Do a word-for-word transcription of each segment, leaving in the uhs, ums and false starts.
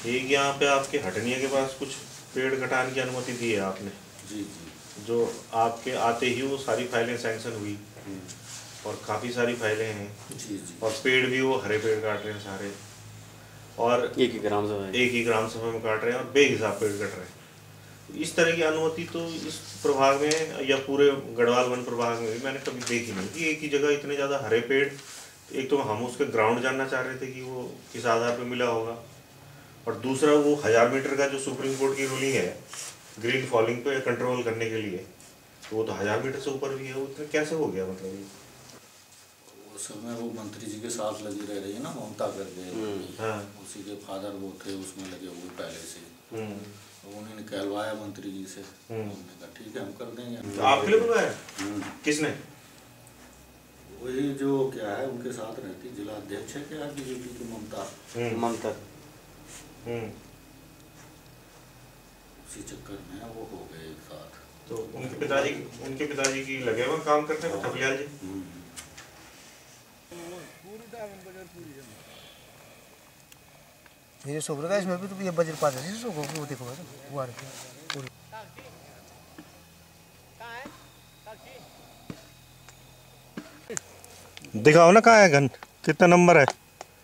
एक यहाँ पे आपके हटनिया के पास कुछ पेड़ कटाने की अनुमति दी है आपने। जी जी। जो आपके आते ही वो सारी फाइलें सैंक्शन हुई और काफ़ी सारी फाइलें हैं। जी जी। और पेड़ भी वो हरे पेड़ काट रहे हैं सारे, और एक ही ग्राम सभा एक ही ग्राम सभा में काट रहे हैं और बेहिसाब पेड़ कट रहे हैं। इस तरह की अनुमति तो इस प्रभाग में या पूरे गढ़वाल वन प्रभाग में भी मैंने कभी देखी नहीं कि एक ही जगह इतने ज़्यादा हरे पेड़। एक तो हम उसके ग्राउंड जानना चाह रहे थे कि वो किस आधार पर मिला होगा, और दूसरा वो हज़ार मीटर का जो सुप्रीम कोर्ट की रूलिंग है ग्रीन फॉलिंग पे कंट्रोल करने के लिए, तो वो तो हज़ार मीटर से ऊपर भी है। वो इतना कैसे हो गया? मतलब उस समय वो मंत्री जी के साथ लगी रह रही है ना, ममता करके। हाँ। उसी के फादर वो थे उसमें लगे हुए पहले से। तो उन्होंने कहलवाया मंत्री जी से। हमने कहा ठीक है हम कर देंगे। तो आपके लिए बुलवाया? किसने? वही जो क्या है उनके साथ रहती जिला अध्यक्ष है क्या बीजेपी की, ममता। ममता उसी चक्कर में वो हो गए एक साथ। तो उनके पिताजी उनके पिताजी की लगे हुए काम करते हैं ठकलियाल जी। ये सोबर का इसमें भी तो ये वज्रपात है सो वो देखो वो आ रही पूरी। दिखाओ ना कहाँ है घन, कितना नंबर है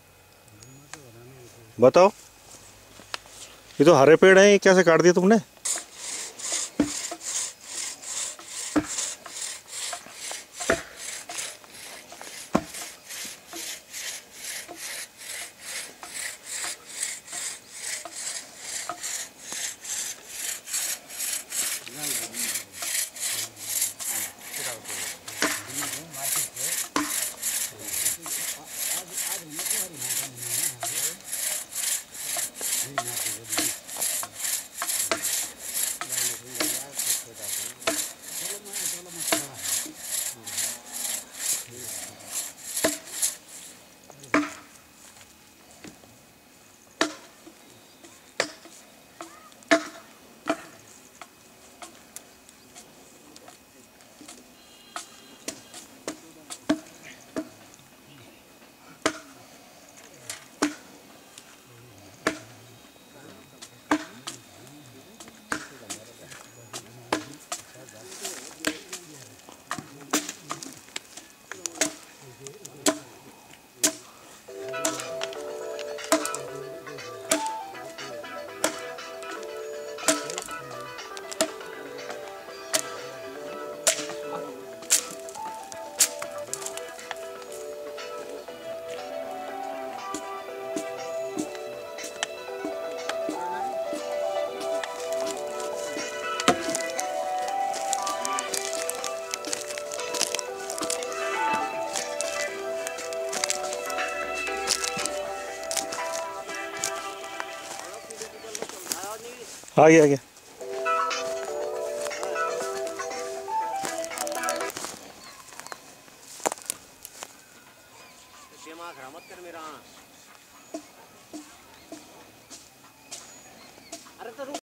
बताओ। ये तो हरे पेड़ हैं, ये कैसे काट दिए तुमने? आ गया आ गया। दिमाग खराब मत कर मेरा। अरे तो